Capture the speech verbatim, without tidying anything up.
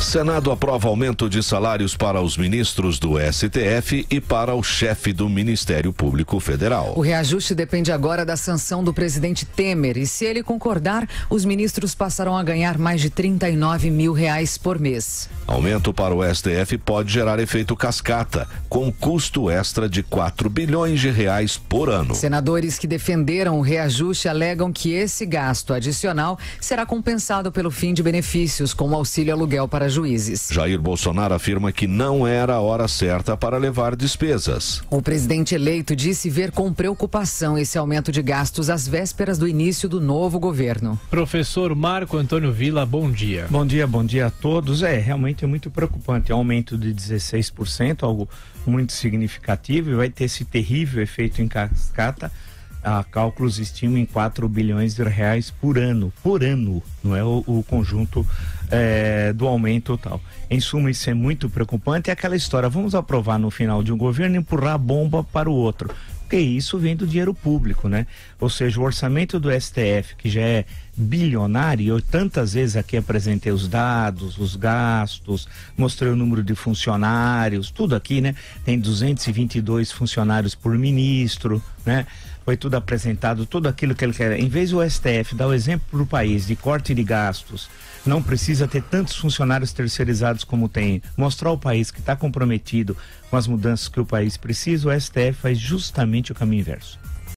Senado aprova aumento de salários para os ministros do S T F e para o chefe do Ministério Público Federal. O reajuste depende agora da sanção do presidente Temer e, se ele concordar, os ministros passarão a ganhar mais de trinta e nove mil reais por mês. Aumento para o S T F pode gerar efeito cascata, com custo extra de quatro bilhões de reais por ano. Senadores que defenderam o reajuste alegam que esse gasto adicional será compensado pelo fim de benefícios, como auxílio aluguel para juízes. Jair Bolsonaro afirma que não era a hora certa para levar despesas. O presidente eleito disse ver com preocupação esse aumento de gastos às vésperas do início do novo governo. Professor Marco Antônio Villa, bom dia. Bom dia, bom dia a todos. É, realmente é muito preocupante. É um aumento de dezesseis por cento, algo muito significativo, e vai ter esse terrível efeito em cascata. A cálculos estimam em quatro bilhões de reais por ano, por ano, não é o, o conjunto é, do aumento total. Em suma, isso é muito preocupante. É aquela história, vamos aprovar no final de um governo e empurrar a bomba para o outro, porque isso vem do dinheiro público, né? Ou seja, o orçamento do S T F, que já é bilionário, eu tantas vezes aqui apresentei os dados, os gastos, mostrei o número de funcionários, tudo aqui, né? Tem duzentos e vinte e dois funcionários por ministro, né? Foi tudo apresentado, tudo aquilo que ele quer. Em vez do S T F dar o exemplo para o país de corte de gastos, não precisa ter tantos funcionários terceirizados como tem, mostrar ao país que está comprometido com as mudanças que o país precisa, o S T F faz justamente o caminho inverso.